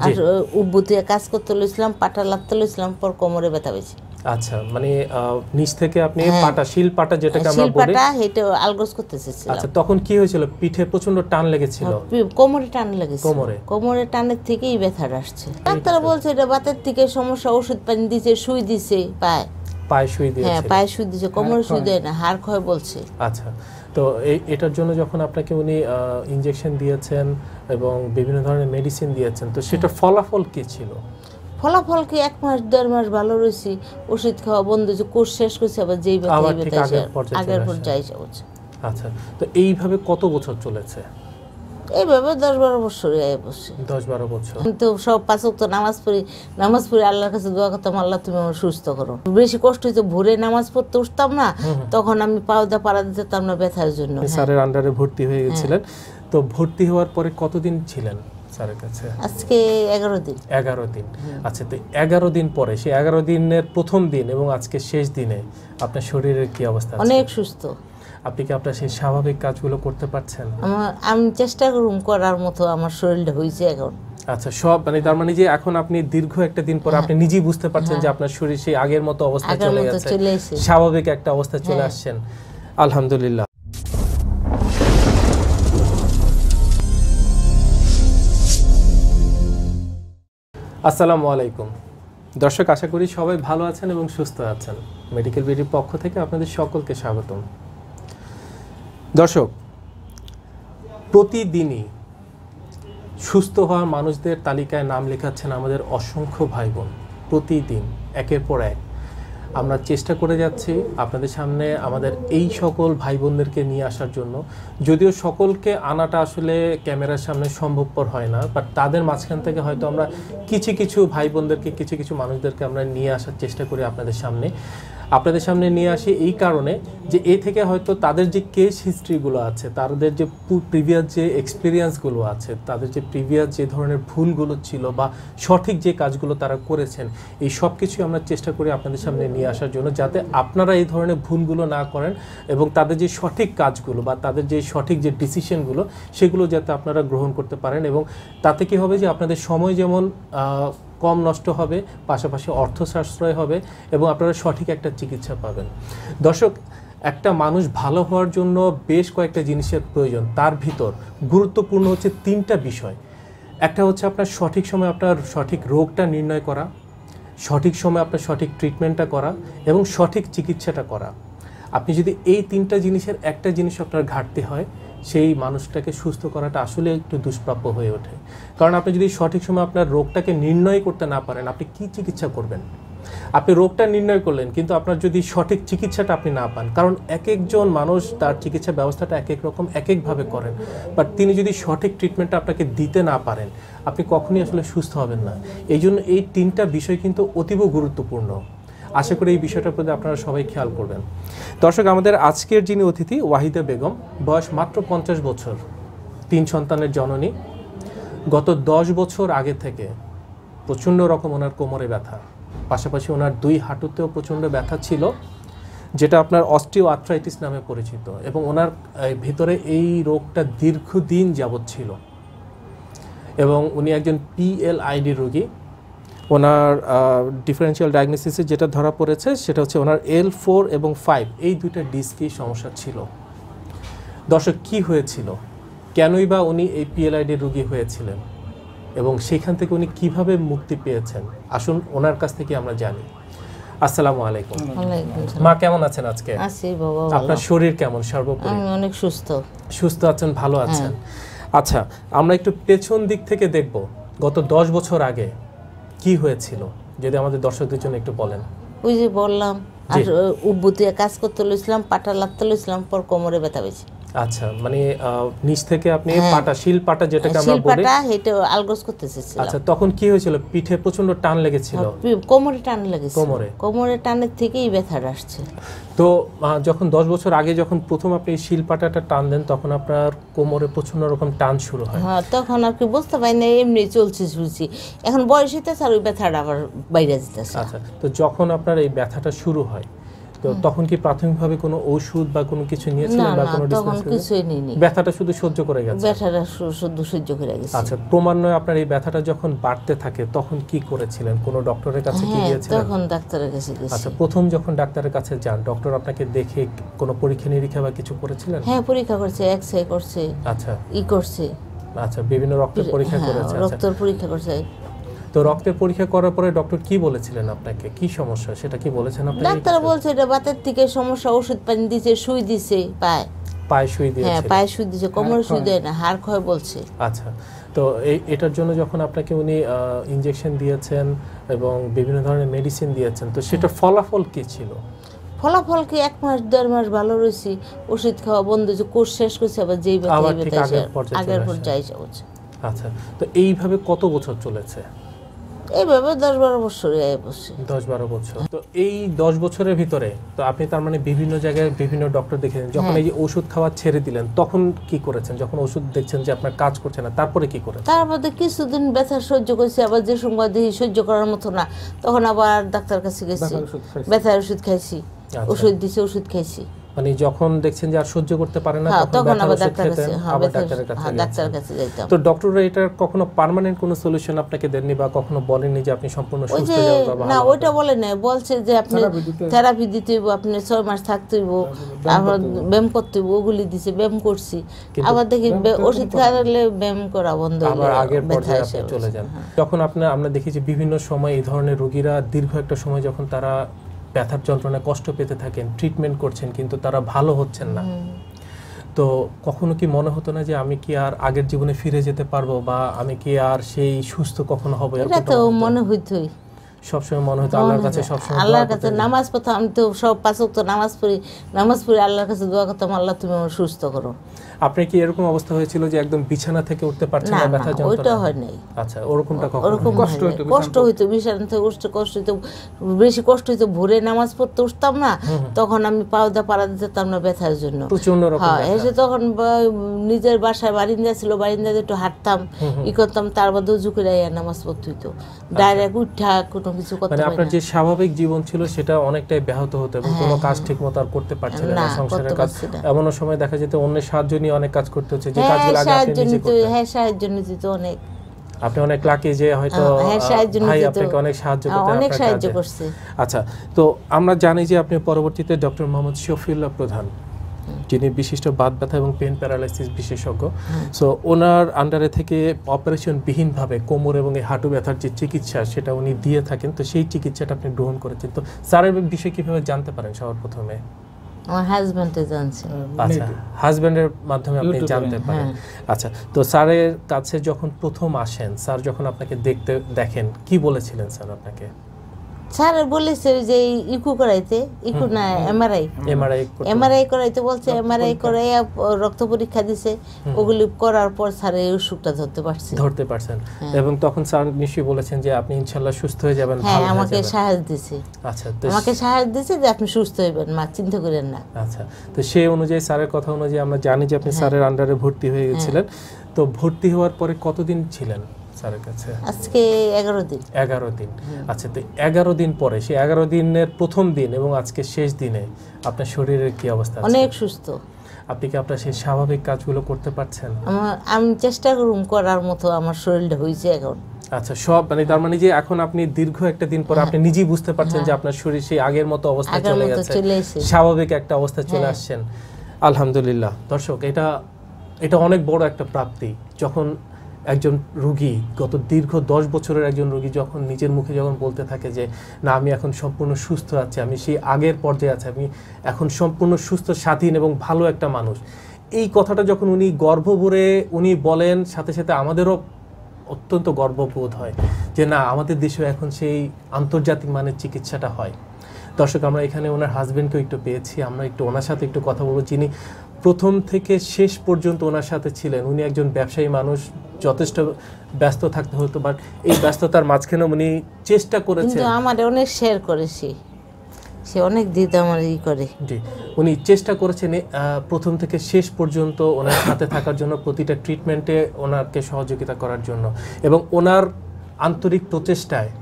আর উব্বুতে কাজ করতে লইছিলাম, পাটা লাগতে লইছিলাম, পর কোমরে ব্যথা পেয়েছি। আচ্ছা, মানে নিচ থেকে আপনি পাটা, শিল পাটা যেটাকে আমরা বলি, শিল পাটা এটা আলগোজ করতে চেয়েছিলাম। আচ্ছা, তখন কি হয়েছিল? পিঠে প্রচন্ড টান লেগেছিল? কোমরে টান লেগেছিল। কোমরে টানের থেকেই ব্যথাটা আসছে। ডাক্তার বলছে এটা বাতের থেকে সমস্যা, ওষুধ পানি দিয়েছে, সুই দিয়েছে, পায়ে সুই দিয়েছে। হ্যাঁ, পায়ে সুই দিয়েছে, কোমরে সুই দেয় না, হাড় ক্ষয় বলছে। আচ্ছা, তো এটার জন্য যখন আপনাকে উনি ইনজেকশন দিয়েছেন এবং বিভিন্ন ধরনের মেডিসিন দিয়েছেন, তো সেটা ফলাফল কি ছিল? ফলাফল কি 1 মাস 1.5 মাস ভালো রয়েছি, ওষুধ খাওয়া বন্ধ, যে কোর্স শেষ করছে, আবার যেই আগের পর্যায়ে যাচ্ছে। আচ্ছা, তো এইভাবে কত বছর চলেছে? এইভাবে 10-12 বছর। 10-12 বছর। কিন্তু সব 5 ওয়াক্ত নামাজ পড়ি, আল্লাহর কাছে দোয়া করতাম, আল্লাহ তুমি আমার সুস্থ করো। বেশি কষ্ট হইতো, ভোরে নামাজ পড়তে উঠতাম না, তখন আমি পাউদা পাড়া দিতাম না ব্যথার জন্য। স্যারের আন্ডারে ভর্তি হয়ে গেছিলেন। তো ভর্তি হওয়ার পরে কতদিন ছিলেন স্যারের কাছে? আজকে 11 দিন। 11 দিন। আচ্ছা, তো 11 দিন পরে, সেই 11 দিনের প্রথম দিন এবং আজকে শেষ দিনে আপনার শরীরের কি অবস্থা? অনেক সুস্থ। আপনি কি আপনার সেই স্বাভাবিক কাজগুলো করতে পারছেন? আমি চেষ্টা করুম করার মতো, আমার শরীরটা হয়েছে এখন। আচ্ছা, সব মানে তার মানে যে এখন আপনি দীর্ঘ একটা দিন পর আপনি নিজেই বুঝতে পারছেন যে আপনার শরীর সেই আগের মতো অবস্থায় চলে গেছে, স্বাভাবিক একটা অবস্থায় চলে আসছেন। আলহামদুলিল্লাহ। আসসালামু আলাইকুম দর্শক, আশা করি সবাই ভালো আছেন এবং সুস্থ আছেন। মেডিকেল বিডির পক্ষ থেকে আপনাদের সকলকে স্বাগতম। দর্শক, প্রতিদিনই সুস্থ হওয়া মানুষদের তালিকায় নাম লেখাচ্ছেন আমাদের অসংখ্য ভাই বোন। প্রতিদিন একের পর এক আমরা চেষ্টা করে যাচ্ছি আপনাদের সামনে আমাদের এই সকল ভাই বোনদেরকে নিয়ে আসার জন্য। যদিও সকলকে আনাটা আসলে ক্যামেরার সামনে সম্ভবপর হয় না, বাট তাদের মাঝখান থেকে হয়তো আমরা কিছু ভাই বোনদেরকে, কিছু মানুষদেরকে আমরা নিয়ে আসার চেষ্টা করি আপনাদের সামনে নিয়ে আসি এই কারণে যে এই থেকে হয়তো তাদের যে কেস হিস্ট্রিগুলো আছে, তাদের যে প্রিভিয়াস যে এক্সপিরিয়েন্সগুলো আছে, তাদের যে প্রিভিয়াস যে ধরনের ভুলগুলো ছিল বা সঠিক যে কাজগুলো তারা করেছেন, এই সব কিছুই আমরা চেষ্টা করি আপনাদের সামনে নিয়ে আসার জন্য, যাতে আপনারা এই ধরনের ভুলগুলো না করেন এবং তাদের যে সঠিক কাজগুলো বা তাদের যে সঠিক যে ডিসিশনগুলো সেগুলো যাতে আপনারা গ্রহণ করতে পারেন। এবং তাতে কি হবে যে আপনাদের সময় যেমন কম নষ্ট হবে, পাশাপাশি অর্থ সাশ্রয় হবে এবং আপনারা সঠিক একটা চিকিৎসা পাবেন। দর্শক, একটা মানুষ ভালো হওয়ার জন্য বেশ কয়েকটা জিনিসের প্রয়োজন। তার ভিতর গুরুত্বপূর্ণ হচ্ছে 3টা বিষয়। একটা হচ্ছে আপনার সঠিক সময় আপনার সঠিক রোগটা নির্ণয় করা, সঠিক সময় আপনার সঠিক ট্রিটমেন্টটা করা এবং সঠিক চিকিৎসাটা করা। আপনি যদি এই 3টা জিনিসের একটা জিনিস আপনার ঘাটতি হয়, সেই মানুষটাকে সুস্থ করাটা আসলে একটু দুষ্প্রাপ্য হয়ে ওঠে। কারণ আপনি যদি সঠিক সময় আপনার রোগটাকে নির্ণয় করতে না পারেন, আপনি কি চিকিৎসা করবেন? আপনি রোগটা নির্ণয় করলেন, কিন্তু আপনার যদি সঠিক চিকিৎসাটা আপনি না পান, কারণ এক একজন মানুষ তার চিকিৎসা ব্যবস্থাটা এক এক রকম, এক একভাবে করেন, বাট তিনি যদি সঠিক ট্রিটমেন্টটা আপনাকে দিতে না পারেন, আপনি কখনই আসলে সুস্থ হবেন না। এই জন্য এই 3টা বিষয় কিন্তু অতীব গুরুত্বপূর্ণ। আশা করি এই বিষয়টার প্রতি আপনারা সবাই খেয়াল করবেন। দর্শক, আমাদের আজকের যিনি অতিথি, ওয়াহিদা বেগম, বয়স মাত্র 50 বছর, 3 সন্তানের জননী। গত 10 বছর আগে থেকে প্রচণ্ড রকম ওনার কোমরে ব্যথা, পাশাপাশি ওনার 2 হাঁটুতেও প্রচণ্ড ব্যথা ছিল, যেটা আপনার অস্টিও আর্থ্রাইটিস নামে পরিচিত। এবং ওনার ভিতরে এই রোগটা দীর্ঘদিন যাবৎ ছিল এবং উনি একজন PLID রোগী। ওনার ডিফারেন্সিয়াল ডায়াগনোসিসে যেটা ধরা পড়েছে সেটা হচ্ছে ওনার L4 এবং 5 এই 2টা ডিস্কই সমস্যা ছিল। দর্শক, কি হয়েছিল, কেনই বা উনি এই PLID রোগী হয়েছিলেন এবং সেখান থেকে উনি কিভাবে মুক্তি পেয়েছেন, আসুন ওনার কাছ থেকে আমরা জানি। আসসালামু আলাইকুম। মা, কেমন আছেন আজকে? আছি বাবা। আপনার শরীর কেমন সর্বোপরি? আমি অনেক সুস্থ আছেন, ভালো আছেন? আচ্ছা, আমরা একটু পেছন দিক থেকে দেখব, গত 10 বছর আগে কি হয়েছিল, যদি আমাদের দর্শকদের জন্য একটু বলেন। ওই যে বললাম, আর উব্বুতে কাজ করতে লইছিলাম, পাটা লাগতে লইছিলাম, পর কোমরে ব্যথা পেয়েছি। আচ্ছা, মানে নিচ থেকে আপনি পাটা, শিল পাটা যেটাকে আমরা বলি, শিল পাটা এটা আলগোজ করতে চেয়েছিলাম। আচ্ছা, তখন কি হয়েছিল? পিঠে প্রচন্ড টান লেগেছিল? কোমরে টান লেগেছিল। কোমরে টানের থেকেই ব্যথাটা আসছে। তো যখন 10 বছর আগে যখন প্রথম আপনি শিল পাটাটা টান দেন, তখন আপনার কোমরে প্রচন্ড রকম টান শুরু হয়? হ্যাঁ, তখন আর কি বুঝতে পারি না, এমনি চলছি। এখন বয়স হইতেছে আর ওই ব্যথাটা আবার বাইরে যেতেছে। আচ্ছা, তো যখন আপনার এই ব্যথাটা শুরু হয়, তো তখন কি প্রাথমিকভাবে কোনো ওষুধ বা কোনো কিছু নিয়েছিলেন বা কোনো তখন কিছুই নিইনি, ব্যথাটা শুধু সহ্য করে গেছে? ব্যথাটা শুধু সহ্য করে গেছে। আচ্ছা, ক্রমান্বয়ে আপনার এই ব্যথাটা যখন বাড়তে থাকে তখন কি করেছিলেন? কোনো ডক্টরের কাছে কি গিয়েছিলেন? তখন ডাক্তারের কাছে গেছি। আচ্ছা, প্রথম যখন ডাক্তারের কাছে যান, ডক্টর আপনাকে দেখে কোনো পরীক্ষা নিরীক্ষা বা কিছু করেছিলেন? হ্যাঁ, পরীক্ষা করছে, এক্সরে করছে, আচ্ছা করছে, আচ্ছা, বিভিন্ন রক্তের পরীক্ষা করেছে। রক্তের পরীক্ষা করছে। তো রক্তের পরীক্ষা করার পরে ডক্টর কি বলেছিলেন আপনাকে, কি সমস্যা সেটা কি বলেছেন আপনি? ডাক্তার বলছে এটা বাতের থেকে সমস্যা, ওষুধ পানি দিয়েছে, সুই দিয়েছে, পায়ে সুই দিয়েছে। হ্যাঁ, পায়ে সুই দিয়েছে, কোমরে সুই দেয় না, হাড় ক্ষয় বলছে। আচ্ছা, তো এটার জন্য যখন আপনাকে উনি ইনজেকশন দিয়েছেন এবং বিভিন্ন ধরনের মেডিসিন দিয়েছেন, তো সেটা ফলাফল কি ছিল? ফলাফল কি 1 মাস 1.5 মাস ভালো রয়েছি, ওষুধ খাওয়া বন্ধ, যে কোর্স শেষ করছে, আবার যেই আগের পর্যায়ে যাচ্ছে। আচ্ছা, তো এইভাবে কত বছর চলেছে? এইভাবে 10-12 বছর। 10-12 বছর। তো এই 10 বছরের ভিতরে তো আপনি তার মানে বিভিন্ন জায়গায় বিভিন্ন ডক্টর দেখেছেন। যখন এই যে ওষুধ খাওয়া ছেড়ে দিলেন তখন কি করেছেন? যখন ওষুধ দেখছেন যে আপনার কাজ করছে না, তারপরে কি করেছেন? তারপরে কিছুদিন ব্যথা সহ্য করছি, আবার যে সময় দেখি সহ্য করার মতো না, তখন আবার ডাক্তার কাছে গেছি, ব্যথার ওষুধ খাইছি, ওষুধ দিছে, ওষুধ খাইছি। মানে যখন দেখছেন যে আর সহ্য করতে পারে না, তখন আবার ডাক্তারের কাছে যাইতাম। তো ডক্টররা এটার কখনো পার্মানেন্ট কোনো সলিউশন আপনাকে দেননি বা কখনো বলেননি যে আপনি সম্পূর্ণ সুস্থ হয়ে যাবেন? না, ওইটা বলে না, বলছে যে আপনি থেরাপি দিতে হইব, আপনি 6 মাস থাকতে হইব, আবার ব্যায়াম করতে হইব। ওগুলি দিছে, ব্যায়াম করছি, আবার দেখি ওষুধ খাওয়ালে ব্যায়াম করা বন্ধ হয়ে আবার আগের পর্যায়ে আপনি চলে যান। যখন আমরা দেখি যে বিভিন্ন সময় এই ধরনের রোগীরা দীর্ঘ একটা সময় যখন তারা ব্যথার যন্ত্রণায় কষ্ট পেতে থাকেন, ট্রিটমেন্ট করছেন, কিন্তু তারা ভালো হচ্ছেন না, তো কখনো কি মনে হতো না যে আমি কি আর আগের জীবনে ফিরে যেতে পারবো বা আমি কি আর সেই সুস্থ কখনো হবো? এটা তো মনে হইতোই, সবসময় মনে হতো আল্লাহর কাছে, সবসময় আল্লাহর কাছে নামাজ পড়তাম। আমি তো সব 5 ওয়াক্ত নামাজ পড়ি, আল্লাহর কাছে দোয়া করতাম, আল্লাহ তুমি আমাকে সুস্থ করো। আপনার কি এরকম অবস্থা হয়েছিল যে একদম বিছানা থেকে উঠতে পারছেন না ব্যথা যন্ত্রণা? ওইটা হয় নাই। আচ্ছা, ওরকমটা কখনো কষ্ট হইতো, বিছানা থেকে উঠতে কষ্ট হইতো, বেশি কষ্ট হইতো। ভোরে নামাজ পড়তে উঠতাম না, তখন আমি পাড়া দিতাম না ব্যথার জন্য, প্রচন্ড রকম। হ্যাঁ, এসে তখন নিজের বাসায় বারিন্দা ছিল, বারিন্দাতে একটু হাঁটতাম, করতাম, তারপর উজু করে নামাজ পড়তে হইতো। ডাইরেক্ট উঠা কোনো কিছু করতে পারি না। আপনার যে স্বাভাবিক জীবন ছিল সেটা অনেকটাই ব্যাহত হতো এবং কোনো কাজ ঠিকমতো আর করতে পারছিলেন না, সংসারের কাজ। এমন সময় দেখা যেত অন্যের সাহায্য নিয়ে অনেক কাজ করতে হচ্ছে, যে কাজগুলো আগে আপনি নিজে করতেন। হ্যাঁ, সাহায্য নিতে তো অনেক। আপনি অনেক লাকি যে হয়তো ভাই আপনাকে অনেক সাহায্য করছে। আচ্ছা, তো আমরা জানি যে আপনি পরবর্তীতে ডক্টর মোহাম্মদ শফিউল্লাহ প্রধান, যিনি বিশিষ্ট বাত ব্যথা এবং পেন প্যারালাইসিস বিশেষজ্ঞ, সো ওনার আন্ডারে থেকে অপারেশন বিহীনভাবে কোমর এবং এই হাঁটু ব্যথার যে চিকিৎসা সেটা উনি দিয়ে থাকেন, তো সেই চিকিৎসাটা আপনি গ্রহণ করেছেন। তো স্যারের বিষয়ে কিভাবে জানতে পারেন? সবার প্রথমে আমার হাজবেন্ডে জানছে। আচ্ছা, হাজবেন্ডের মাধ্যমে আপনি জানতে পারেন। আচ্ছা, তো স্যারের কাছে যখন প্রথম আসেন, স্যার যখন আপনাকে দেখেন, কি বলেছিলেন স্যার আপনাকে? স্যার বলেছে যে ইকো করাইতে, ইকো না এমআরআই করাইতে বলছে। এমআরআই করাইয়া রক্ত পরীক্ষা দিছে, ওগুলি করার পর স্যার এই অসুখটা ধরতে পারছেন। এবং তখন স্যার নিশ্চয়ই বলেছেন যে আপনি ইনশাআল্লাহ সুস্থ হয়ে যাবেন, ভালো হয়ে যাবেন। আমাকে সাহস দিছে। আচ্ছা, আমাকে সাহস দিছে যে আপনি সুস্থ হইবেন, মা চিন্তা করেন না। আচ্ছা, তো সেই অনুযায়ী স্যারের কথা অনুযায়ী আমরা জানি যে আপনি স্যারের আন্ডারে ভর্তি হয়ে গেছিলেন। তো ভর্তি হওয়ার পরে কতদিন ছিলেন স্যারের কাছে? আজকে 11 দিন। 11 দিন। আচ্ছা, তো 11 দিন পরে, সেই 11 দিনের প্রথম দিন এবং আজকে শেষ দিনে আপনার শরীরের কি অবস্থা? অনেক সুস্থ। আপনি কি আপনার সেই স্বাভাবিক কাজগুলো করতে পারছেন? আমি চেষ্টা করুম করার মতো, আমার শরীরটা হয়েছে এখন। আচ্ছা, সব মানে তার মানে যে এখন আপনি দীর্ঘ একটা দিন পরে আপনি নিজেই বুঝতে পারছেন যে আপনার শরীর সেই আগের মতো অবস্থায় চলে গেছে, স্বাভাবিক একটা অবস্থায় চলে আসছেন। আলহামদুলিল্লাহ। দর্শক, এটা অনেক বড় একটা প্রাপ্তি। যখন একজন রোগী, গত দীর্ঘ 10 বছরের একজন রোগী যখন নিজের মুখে যখন বলতে থাকে যে না, আমি এখন সম্পূর্ণ সুস্থ আছি, আমি সেই আগের পর্যায়ে আছি, আমি এখন সম্পূর্ণ সুস্থ, স্বাধীন এবং ভালো একটা মানুষ, এই কথাটা যখন উনি গর্ব ভরে উনি বলেন, সাথে সাথে আমাদেরও অত্যন্ত গর্ববোধ হয় যে না, আমাদের দেশেও এখন সেই আন্তর্জাতিক মানের চিকিৎসাটা হয়। দর্শক, আমরা এখানে ওনার হাজবেন্ডকেও একটু পেয়েছি, আমরা একটু ওনার সাথে একটু কথা বলবো, যিনি প্রথম থেকে শেষ পর্যন্ত ওনার সাথে ছিলেন। উনি একজন ব্যবসায়ী মানুষ, যথেষ্ট ব্যস্ত থাকতে হতো, বাট এই ব্যস্ততার মাঝখানে উনি চেষ্টা করেছেন। কিন্তু আমার অনেক শেয়ার করেছি, সে অনেক দিতে আমার করে। জি, উনি চেষ্টা করেছেন প্রথম থেকে শেষ পর্যন্ত ওনার সাথে থাকার জন্য, প্রতিটা ট্রিটমেন্টে ওনাকে সহযোগিতা করার জন্য, এবং ওনার আন্তরিক প্রচেষ্টায়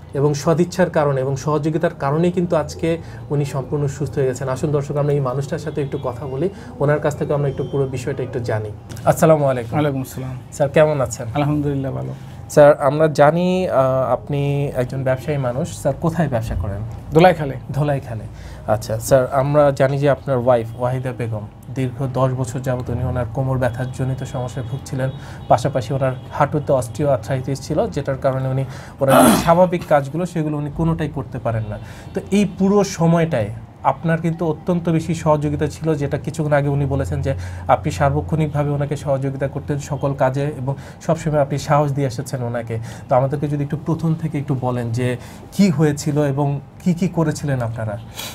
এবং সদিচ্ছার কারণে এবং সহযোগিতার কারণেই কিন্তু আজকে উনি সম্পূর্ণ সুস্থ হয়ে গেছেন। আসুন দর্শক, আমরা এই মানুষটার সাথে একটু কথা বলি, ওনার কাছ থেকে আমরা একটু পুরো বিষয়টা একটু জানি। আসসালামু আলাইকুম। ওয়ালাইকুম আসসালাম। স্যার কেমন আছেন? আলহামদুলিল্লাহ ভালো। স্যার আমরা জানি আপনি একজন ব্যবসায়ী মানুষ। স্যার কোথায় ব্যবসা করেন? ধোলাইখালে। আচ্ছা স্যার, আমরা জানি যে আপনার ওয়াইফ ওয়াহিদা বেগম দীর্ঘ 10 বছর যাবত উনি ওনার কোমর ব্যথার জনিত সমস্যায় ভুগছিলেন, পাশাপাশি ওনার হাঁটুতে অস্টিও আর্থ্রাইটিস ছিল, যেটার কারণে উনি ওনার স্বাভাবিক কাজগুলো সেগুলো উনি কোনোটাই করতে পারেন না। তো এই পুরো সময়টায় আপনার কিন্তু অত্যন্ত বেশি সহযোগিতা ছিল, যেটা কিছুক্ষণ আগে উনি বলেছেন যে আপনি সার্বক্ষণিকভাবে ওনাকে সহযোগিতা করতেন সকল কাজে এবং সবসময় আপনি সাহস দিয়ে এসেছেন ওনাকে। তো আমাদেরকে যদি একটু প্রথম থেকে একটু বলেন যে কি হয়েছিল এবং কি কি করেছিলেন আপনারা?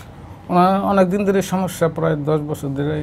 অনেক দিন ধরে সমস্যা, প্রায় 10 বছর ধরে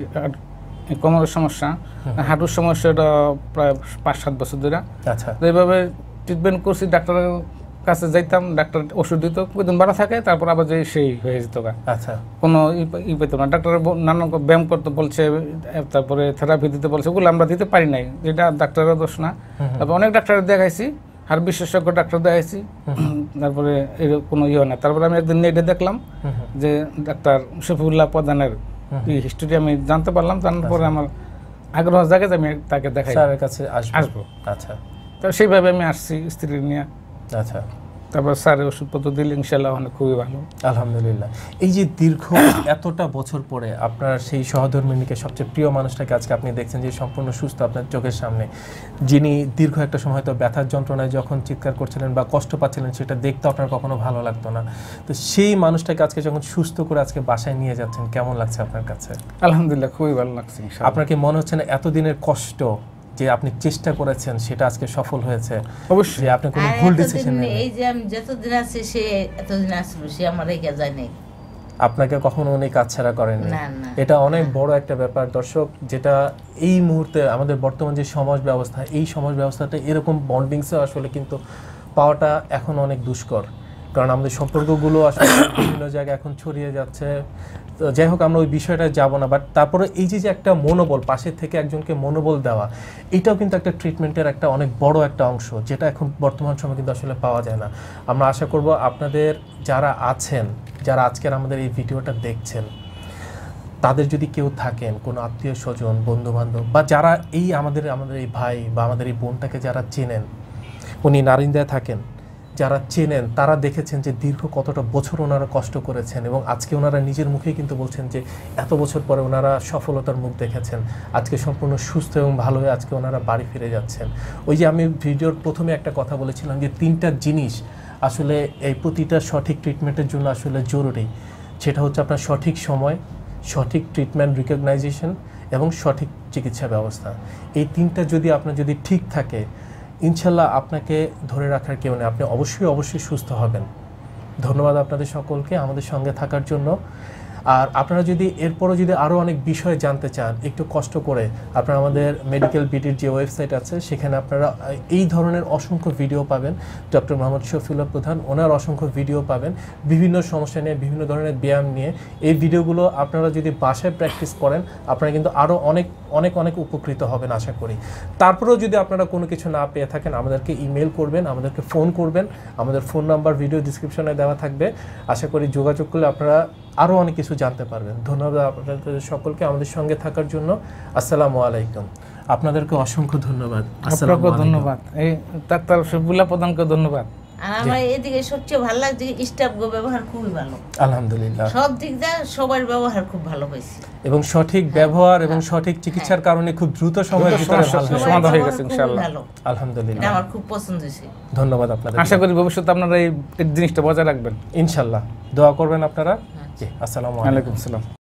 কোমরের সমস্যা, হাঁটুর সমস্যাটা প্রায় 5-7 বছর ধরে। আচ্ছা, এইভাবে ট্রিটমেন্ট করছি, ডাক্তারের কাছে যাইতাম, ডাক্তার ওষুধ দিত, কয়েকদিন বাড়া থাকে, তারপর আবার যে সেই হয়ে যেত। আচ্ছা, কোনো ই পেত না। ডাক্তার নানান ব্যায়াম করতে বলছে, তারপরে থেরাপি দিতে বলছে, ওগুলো আমরা দিতে পারি নাই, যেটা ডাক্তারের দোষ না। তারপর অনেক ডাক্তার দেখাইছি, আর বিশেষজ্ঞ ডাক্তার দেখাইছি, তারপরে এর কোনো ইয়ে না। তারপরে আমি একদিন নেটে দেখলাম যে ডাক্তার শফিউল্লাহ প্রধানের হিস্টোরি আমি জানতে পারলাম। জানার পরে আমার আগ্রহ জাগে যে আমি তাকে দেখাই, স্যারের কাছে আসবো। আচ্ছা, তো সেইভাবে আমি আসছি স্ত্রী নিয়ে। আচ্ছা, তারপর স্যারের ওষুধপত্র দিলে ইনশাল্লাহ অনেক খুবই ভালো, আলহামদুলিল্লাহ। এই যে দীর্ঘ এতটা বছর পরে আপনার সেই সহধর্মিণীকে, সবচেয়ে প্রিয় মানুষটাকে আজকে আপনি দেখছেন যে সম্পূর্ণ সুস্থ আপনার চোখের সামনে, যিনি দীর্ঘ একটা সময় হয়তো ব্যথার যন্ত্রণায় যখন চিৎকার করছিলেন বা কষ্ট পাচ্ছিলেন, সেটা দেখতে আপনার কখনো ভালো লাগতো না। তো সেই মানুষটাকে আজকে যখন সুস্থ করে আজকে বাসায় নিয়ে যাচ্ছেন, কেমন লাগছে আপনার কাছে? আলহামদুলিল্লাহ খুবই ভালো লাগছে। আপনার কি মনে হচ্ছে না এতদিনের কষ্ট যে আপনি চেষ্টা করেছেন সেটা আজকে সফল হয়েছে? অবশ্যই। আপনি কোনো ভুল ডিসিশন নেন? এই যে আমি যতদিন আছি সে এতদিন আসলো, সে আমার রেখে যায় নাই, আপনাকে কখনো উনি কাজ ছাড়া করেননি। এটা অনেক বড় একটা ব্যাপার দর্শক, যেটা এই মুহূর্তে আমাদের বর্তমান যে সমাজ ব্যবস্থা, এই সমাজ ব্যবস্থাটা এরকম বন্ডিংসে আসলে কিন্তু পাওয়াটা এখন অনেক দুষ্কর, কারণ আমাদের সম্পর্কগুলো আসলে বিভিন্ন জায়গায় এখন ছড়িয়ে যাচ্ছে। তো যাই হোক, আমরা ওই বিষয়টা যাব না, বাট তারপরে এই যে একটা মনোবল, পাশের থেকে একজনকে মনোবল দেওয়া, এটাও কিন্তু একটা ট্রিটমেন্টের একটা অনেক বড় একটা অংশ, যেটা এখন বর্তমান সময় কিন্তু আসলে পাওয়া যায় না। আমরা আশা করব আপনাদের যারা আছেন, যারা আজকের আমাদের এই ভিডিওটা দেখছেন, তাদের যদি কেউ থাকেন, কোনো আত্মীয় স্বজন, বন্ধুবান্ধব, বা যারা এই আমাদের এই ভাই বা আমাদের এই বোনটাকে যারা চেনেন, উনি নারিন্দায় থাকেন, যারা চেনেন তারা দেখেছেন যে দীর্ঘ কতটা বছর ওনারা কষ্ট করেছেন, এবং আজকে ওনারা নিজের মুখেই কিন্তু বলছেন যে এত বছর পরে ওনারা সফলতার মুখ দেখেছেন, আজকে সম্পূর্ণ সুস্থ এবং ভালো হয়ে আজকে ওনারা বাড়ি ফিরে যাচ্ছেন। ওই যে আমি ভিডিওর প্রথমে একটা কথা বলেছিলাম যে 3টা জিনিস আসলে এই প্রতিটা সঠিক ট্রিটমেন্টের জন্য আসলে জরুরি, সেটা হচ্ছে আপনার সঠিক সময়, সঠিক ট্রিটমেন্ট রিকগনাইজেশন এবং সঠিক চিকিৎসা ব্যবস্থা। এই 3টা যদি আপনার যদি ঠিক থাকে, ইনশাল্লাহ আপনাকে ধরে রাখার কেউ নেই, আপনি অবশ্যই সুস্থ হবেন। ধন্যবাদ আপনাদের সকলকে আমাদের সঙ্গে থাকার জন্য। আর আপনারা যদি এরপরও যদি আরও অনেক বিষয় জানতে চান, একটু কষ্ট করে আপনারা আমাদের মেডিকেল বিডির যে ওয়েবসাইট আছে, সেখানে আপনারা এই ধরনের অসংখ্য ভিডিও পাবেন। ডক্টর মোহাম্মদ শফিউল্লাহ প্রধান, ওনার অসংখ্য ভিডিও পাবেন বিভিন্ন সমস্যা নিয়ে, বিভিন্ন ধরনের ব্যায়াম নিয়ে। এই ভিডিওগুলো আপনারা যদি বাসায় প্র্যাকটিস করেন, আপনারা কিন্তু আরও অনেক উপকৃত হবেন আশা করি। তারপরেও যদি আপনারা কোনো কিছু না পেয়ে থাকেন, আমাদেরকে ইমেল করবেন, আমাদেরকে ফোন করবেন, আমাদের ফোন নাম্বার ভিডিও ডিসক্রিপশনে দেওয়া থাকবে। আশা করি যোগাযোগ করলে আপনারা আরও অনেক কিছু জানতে পারবেন। ধন্যবাদ আপনাদের সকলকে আমাদের সঙ্গে থাকার জন্য। আসসালামু আলাইকুম। আপনাদেরকে অসংখ্য ধন্যবাদ। আপনাকে ধন্যবাদ, এই ডাক্তার শফিউল্লাহ প্রধানকে ধন্যবাদ। আর আমার এদিকে সবচেয়ে ভালো লাগছে স্টাফ ব্যবহার খুবই ভালো, আলহামদুলিল্লাহ, সব দিক দিয়ে সবার ব্যবহার খুব ভালো হয়েছে, এবং সঠিক ব্যবহার এবং সঠিক চিকিৎসার কারণে খুব দ্রুত সময়ের ভিতরে সমাধান হয়ে গেছে ইনশাআল্লাহ। আলহামদুলিল্লাহ, আমার খুব পছন্দ হয়েছে। ধন্যবাদ আপনাদের। আশা করি ভবিষ্যতে আপনারা এই জিনিসটা বজায় রাখবেন ইনশাআল্লাহ। দোয়া করবেন আপনারা। জি, আসসালামু আলাইকুম। আসসালাম।